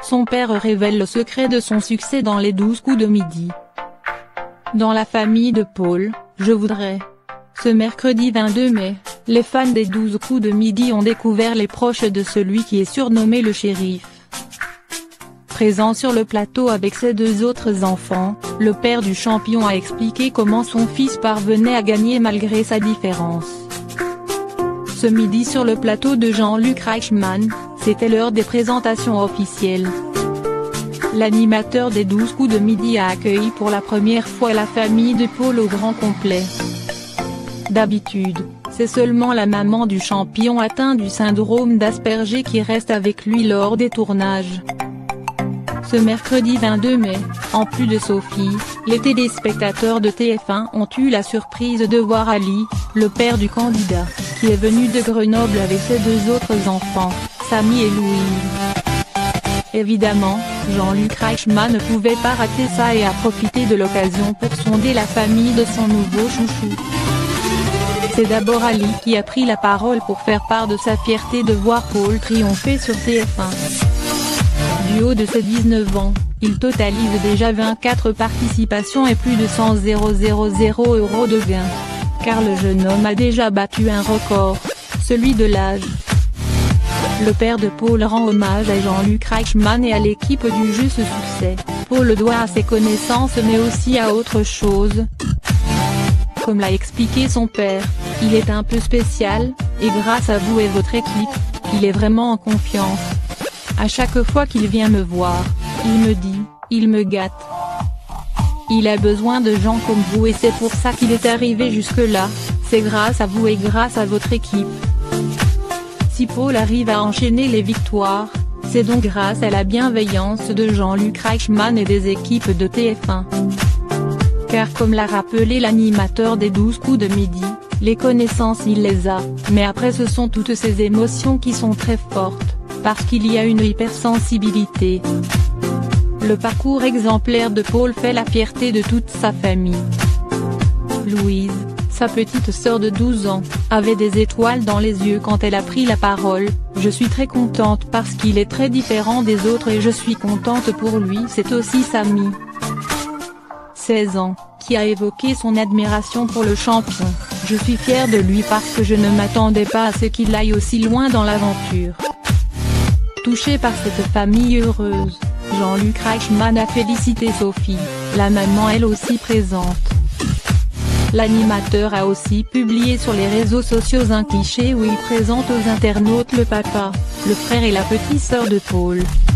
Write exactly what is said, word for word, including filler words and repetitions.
son père révèle le secret de son succès dans les douze coups de midi. Dans la famille de Paul, je voudrais. Ce mercredi vingt-deux mai, les fans des douze coups de midi ont découvert les proches de celui qui est surnommé le shérif. Présent sur le plateau avec ses deux autres enfants, le père du champion a expliqué comment son fils parvenait à gagner malgré sa différence. Ce midi sur le plateau de Jean-Luc Reichmann, c'était l'heure des présentations officielles. L'animateur des douze coups de midi a accueilli pour la première fois la famille de Paul au grand complet. D'habitude, c'est seulement la maman du champion atteint du syndrome d'Asperger qui reste avec lui lors des tournages. Ce mercredi vingt-deux mai, en plus de Sophie, les téléspectateurs de T F un ont eu la surprise de voir Ali, le père du candidat, qui est venu de Grenoble avec ses deux autres enfants, Samy et Louise. Évidemment, Jean-Luc Reichmann ne pouvait pas rater ça et a profité de l'occasion pour sonder la famille de son nouveau chouchou. C'est d'abord Ali qui a pris la parole pour faire part de sa fierté de voir Paul triompher sur T F un. Du haut de ses dix-neuf ans, il totalise déjà vingt-quatre participations et plus de cent mille euros de gains. Car le jeune homme a déjà battu un record, celui de l'âge. Le père de Paul rend hommage à Jean-Luc Reichmann et à l'équipe du jeu ce succès. Paul le doit à ses connaissances mais aussi à autre chose. Comme l'a expliqué son père, il est un peu spécial, et grâce à vous et votre équipe, il est vraiment en confiance. À chaque fois qu'il vient me voir, il me dit, il me gâte. Il a besoin de gens comme vous et c'est pour ça qu'il est arrivé jusque-là, c'est grâce à vous et grâce à votre équipe. Si Paul arrive à enchaîner les victoires, c'est donc grâce à la bienveillance de Jean-Luc Reichmann et des équipes de T F un. Car comme l'a rappelé l'animateur des douze coups de midi, les connaissances il les a, mais après ce sont toutes ces émotions qui sont très fortes, parce qu'il y a une hypersensibilité. Le parcours exemplaire de Paul fait la fierté de toute sa famille. Louise, sa petite sœur de douze ans, avait des étoiles dans les yeux quand elle a pris la parole. Je suis très contente parce qu'il est très différent des autres et je suis contente pour lui. C'est aussi Samy, seize ans, qui a évoqué son admiration pour le champion. Je suis fière de lui parce que je ne m'attendais pas à ce qu'il aille aussi loin dans l'aventure. Touché par cette famille heureuse, Jean-Luc Reichmann a félicité Sophie, la maman elle aussi présente. L'animateur a aussi publié sur les réseaux sociaux un cliché où il présente aux internautes le papa, le frère et la petite sœur de Paul.